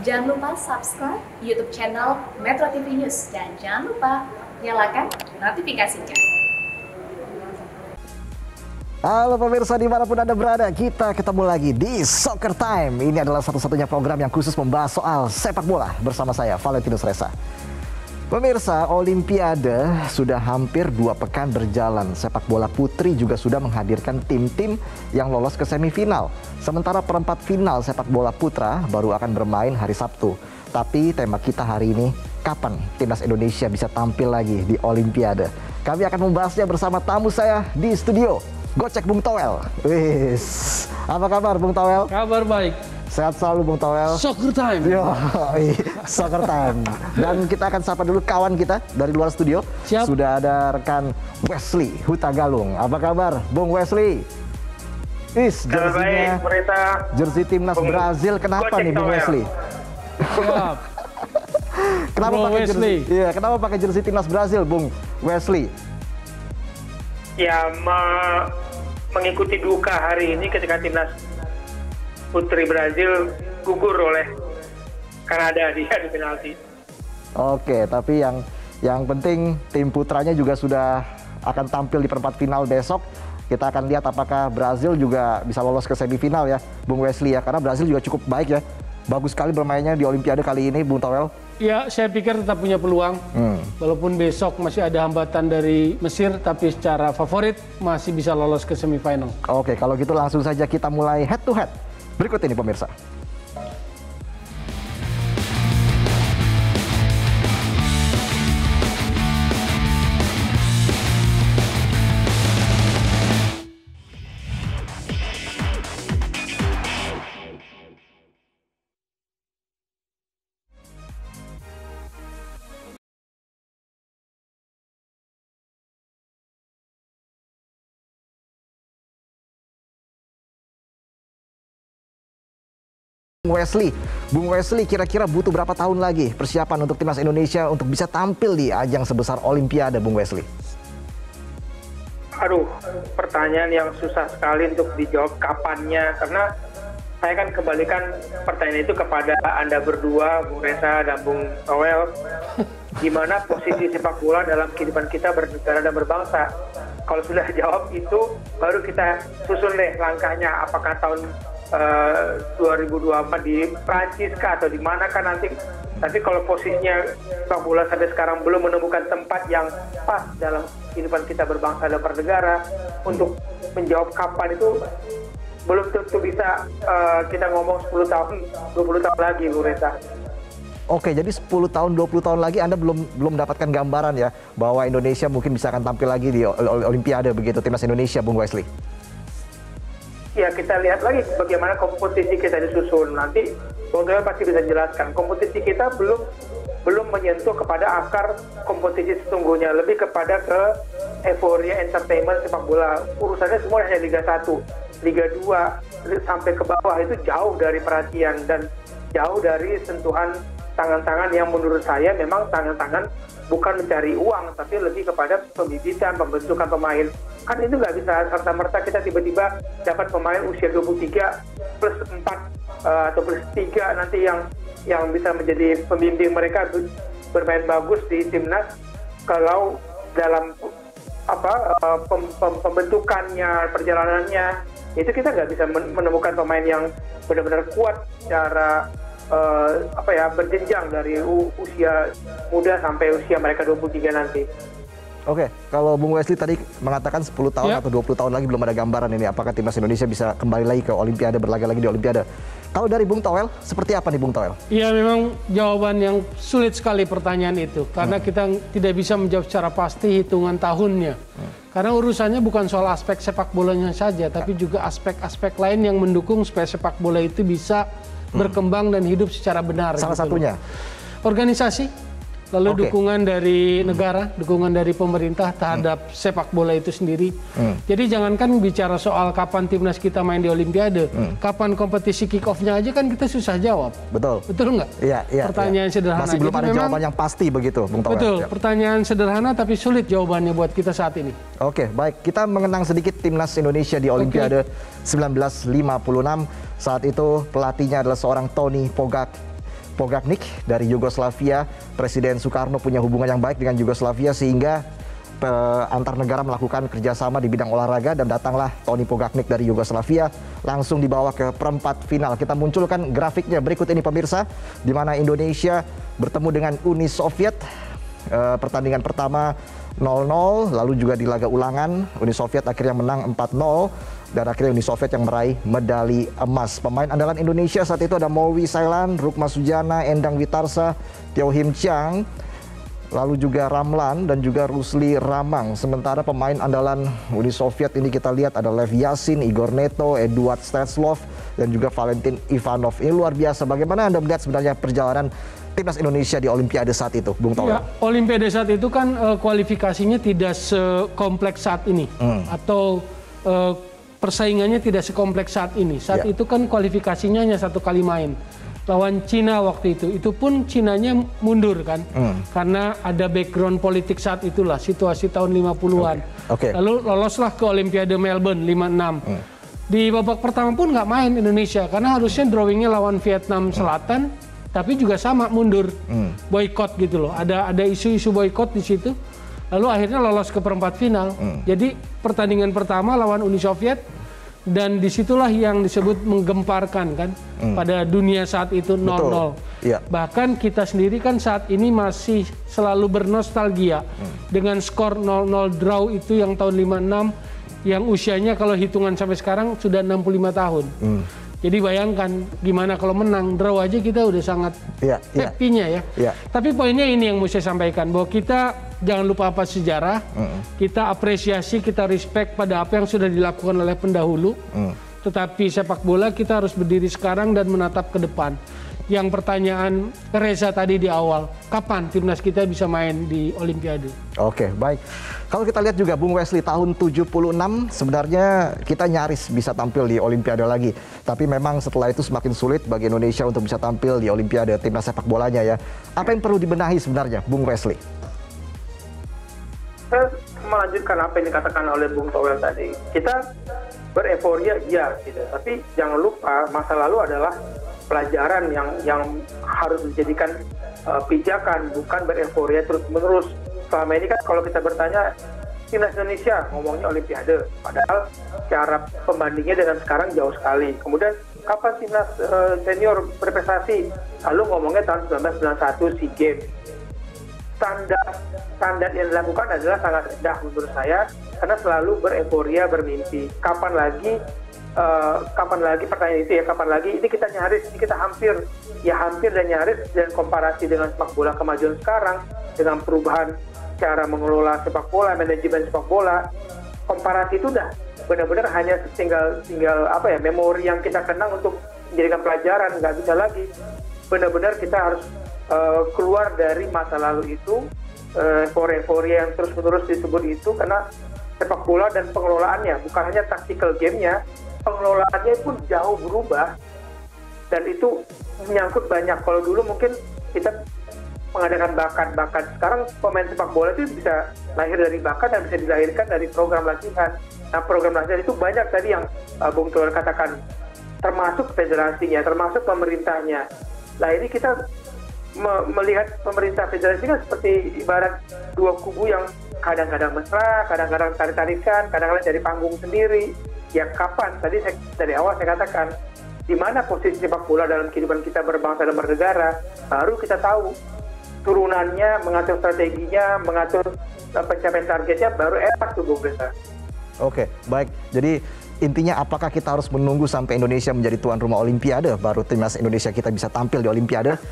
Jangan lupa subscribe YouTube channel Metro TV News dan jangan lupa nyalakan notifikasinya. Halo pemirsa dimanapun Anda berada, kita ketemu lagi di Soccer Time. Ini adalah satu-satunya program yang khusus membahas soal sepak bola bersama saya, Valentinus Reza. Pemirsa, Olimpiade sudah hampir 2 pekan berjalan. Sepak bola putri juga sudah menghadirkan tim-tim yang lolos ke semifinal. Sementara perempat final sepak bola putra baru akan bermain hari Sabtu. Tapi tema kita hari ini, kapan timnas Indonesia bisa tampil lagi di Olimpiade? Kami akan membahasnya bersama tamu saya di studio. Gocek Bung Toel. Wis. Apa kabar Bung Toel? Kabar baik. Sehat selalu Bung Toel. Soccer time. Yo, Soccer Time. Dan kita akan sapa dulu kawan kita dari luar studio. Siap. Sudah ada rekan Wesley Huta Galung. Apa kabar Bung Wesley? Jersinya, jersey timnas Brazil. Kenapa nih Bung Wesley? Siap. Kenapa Bung pakai jersey? Wesley. Iya, kenapa pakai jersey timnas Brazil, Bung Wesley? Ya, mengikuti duka hari ini ketika timnas putri Brazil gugur oleh Kanada di adu penalti. Oke, tapi yang penting tim putranya juga sudah akan tampil di perempat final besok. Kita akan lihat apakah Brazil juga bisa lolos ke semifinal ya, Bung Wesley ya. Karena Brazil juga cukup baik ya. Bagus sekali bermainnya di Olimpiade kali ini, Bung Toel. Ya, saya pikir tetap punya peluang. Walaupun besok masih ada hambatan dari Mesir, tapi secara favorit masih bisa lolos ke semifinal. Oke, kalau gitu langsung saja kita mulai head to head. Berikut ini pemirsa. Bung Wesley, kira-kira butuh berapa tahun lagi persiapan untuk timnas Indonesia untuk bisa tampil di ajang sebesar Olimpiade, Bung Wesley? Aduh, pertanyaan yang susah sekali untuk dijawab kapannya, karena saya kan kembalikan pertanyaan itu kepada Anda berdua, Bung Reza dan Bung Toel. Gimana posisi sepak bola dalam kehidupan kita bernegara dan berbangsa? Kalau sudah jawab itu, baru kita susun deh langkahnya, apakah tahun 2024 di Prancis kah atau di mana kan nanti. Tapi kalau posisinya sepak bola sampai sekarang belum menemukan tempat yang pas dalam kehidupan kita berbangsa dan bernegara untuk menjawab kapan itu belum tentu bisa kita ngomong 10 tahun, 20 tahun lagi, Bu Reza. Oke, jadi 10 tahun, 20 tahun lagi Anda belum mendapatkan gambaran ya bahwa Indonesia mungkin bisa akan tampil lagi di Olimpiade begitu, timnas Indonesia, Bung Wesley? Ya, kita lihat lagi bagaimana kompetisi kita disusun. Nanti Bung Toel pasti bisa jelaskan. Kompetisi kita belum menyentuh kepada akar kompetisi sesungguhnya, lebih kepada ke euforia entertainment sepak bola. Urusannya semua hanya Liga 1, Liga 2 sampai ke bawah itu jauh dari perhatian dan jauh dari sentuhan tangan-tangan yang menurut saya memang tangan-tangan bukan mencari uang, tapi lebih kepada pembibitan, pembentukan pemain. Kan itu nggak bisa serta-merta kita tiba-tiba dapat pemain usia 23 plus 4 atau plus 3 nanti yang bisa menjadi pembimbing mereka bermain bagus di timnas. Kalau dalam pembentukannya, perjalanannya, itu kita nggak bisa menemukan pemain yang benar-benar kuat secara berjenjang dari usia muda sampai usia mereka 23 nanti. Oke, kalau Bung Wesley tadi mengatakan 10 tahun atau 20 tahun lagi belum ada gambaran ini apakah timnas Indonesia bisa kembali lagi ke Olimpiade, berlaga lagi di Olimpiade. Kalau dari Bung Toel, seperti apa nih Bung Toel? Iya, memang jawaban yang sulit sekali pertanyaan itu. Karena kita tidak bisa menjawab secara pasti hitungan tahunnya. Karena urusannya bukan soal aspek sepak bolanya saja, tapi juga aspek-aspek lain yang mendukung supaya sepak bola itu bisa berkembang dan hidup secara benar. Salah satunya? Organisasi. Lalu dukungan dari negara, dukungan dari pemerintah terhadap sepak bola itu sendiri. Jadi jangankan bicara soal kapan timnas kita main di Olimpiade, kapan kompetisi kick off-nya aja kan kita susah jawab. Betul. Betul nggak? Iya. Pertanyaan sederhana. Masih belum jadi ada jawaban yang pasti begitu, Bung Toel. Betul. Pertanyaan sederhana tapi sulit jawabannya buat kita saat ini. Oke, baik. Kita mengenang sedikit timnas Indonesia di Olimpiade 1956. Saat itu pelatihnya adalah seorang Tony Pogak. Pogacnik dari Yugoslavia. Presiden Soekarno punya hubungan yang baik dengan Yugoslavia sehingga antar negara melakukan kerjasama di bidang olahraga dan datanglah Tony Pogacnik dari Yugoslavia langsung dibawa ke perempat final. Kita munculkan grafiknya berikut ini pemirsa, di mana Indonesia bertemu dengan Uni Soviet. Pertandingan pertama 0-0, lalu juga di laga ulangan Uni Soviet akhirnya menang 4-0 dan akhirnya Uni Soviet yang meraih medali emas. Pemain andalan Indonesia saat itu ada Mowi Sailan, Rukma Sujana, Endang Witarsa, Teo Him Chang, lalu juga Ramlan dan juga Rusli Ramang. Sementara pemain andalan Uni Soviet ini kita lihat ada Lev Yassin, Igor Neto, Eduard Steslov dan juga Valentin Ivanov. Ini luar biasa. Bagaimana Anda melihat sebenarnya perjalanan timnas Indonesia di Olimpiade saat itu, Bung Towel? Ya, Olimpiade saat itu kan kualifikasinya tidak sekompleks saat ini, atau persaingannya tidak sekompleks saat ini. Saat itu kan kualifikasinya hanya 1 kali main lawan Cina waktu itu pun Cinanya mundur kan, karena ada background politik saat itulah, situasi tahun 50-an. Lalu loloslah ke Olimpiade Melbourne 56. Di babak pertama pun nggak main Indonesia karena harusnya drawingnya lawan Vietnam Selatan. Tapi juga sama mundur, boykot gitu loh. Ada isu-isu boykot di situ. Lalu akhirnya lolos ke perempat final. Jadi pertandingan pertama lawan Uni Soviet dan disitulah yang disebut menggemparkan kan pada dunia saat itu 0-0. Bahkan kita sendiri kan saat ini masih selalu bernostalgia dengan skor 0-0 draw itu yang tahun 56 yang usianya kalau hitungan sampai sekarang sudah 65 tahun. Jadi bayangkan gimana kalau menang, draw aja kita udah sangat happy-nya ya. Tapi poinnya ini yang mau saya sampaikan, bahwa kita jangan lupa apa sejarah, kita apresiasi, kita respect pada apa yang sudah dilakukan oleh pendahulu. Tetapi sepak bola kita harus berdiri sekarang dan menatap ke depan. Yang pertanyaan Reza tadi di awal, kapan timnas kita bisa main di Olimpiade? Oke, baik. Kalau kita lihat juga Bung Wesley tahun 76 sebenarnya kita nyaris bisa tampil di Olimpiade lagi. Tapi memang setelah itu semakin sulit bagi Indonesia untuk bisa tampil di Olimpiade timnas sepak bolanya ya. Apa yang perlu dibenahi sebenarnya Bung Wesley? Saya melanjutkan apa yang dikatakan oleh Bung Towel tadi. Kita bereforia iya gitu, tapi jangan lupa masa lalu adalah pelajaran yang harus dijadikan pijakan, bukan bereforia terus-menerus. Selama ini kan kalau kita bertanya timnas Indonesia ngomongnya Olimpiade, padahal cara pembandingnya dengan sekarang jauh sekali. Kemudian kapan timnas senior berprestasi? Lalu ngomongnya tahun 1991 SEA Games. Standar yang dilakukan adalah sangat rendah menurut saya, karena selalu bereforia, bermimpi. Kapan lagi pertanyaan itu ya, kapan lagi ini kita nyaris, ini kita hampir dan nyaris, dan komparasi dengan sepak bola kemajuan sekarang dengan perubahan cara mengelola sepak bola, manajemen sepak bola, komparasi itu udah benar-benar hanya tinggal apa ya, memori yang kita kenang untuk menjadikan pelajaran, nggak bisa lagi. Benar-benar kita harus keluar dari masa lalu itu, euforia yang terus-menerus disebut itu, karena sepak bola dan pengelolaannya bukan hanya tactical game-nya, pengelolaannya pun jauh berubah, dan itu menyangkut banyak. Kalau dulu mungkin kita mengadakan bakat, sekarang pemain sepak bola itu bisa lahir dari bakat dan bisa dilahirkan dari program latihan. Nah, program latihan itu banyak tadi yang Bung Towel katakan, termasuk federasinya, termasuk pemerintahnya. Nah, ini kita melihat pemerintah federasi kan seperti ibarat dua kubu yang kadang-kadang mesra, kadang-kadang tarik-tarikan, kadang-kadang dari panggung sendiri. Ya kapan? Tadi dari awal saya katakan, di mana posisi sepak bola dalam kehidupan kita berbangsa dan bernegara, baru kita tahu turunannya, mengatur strateginya, mengatur pencapaian targetnya, baru enak tuh Bung Reza. Oke, baik. Jadi intinya apakah kita harus menunggu sampai Indonesia menjadi tuan rumah Olimpiade baru timnas Indonesia kita bisa tampil di Olimpiade,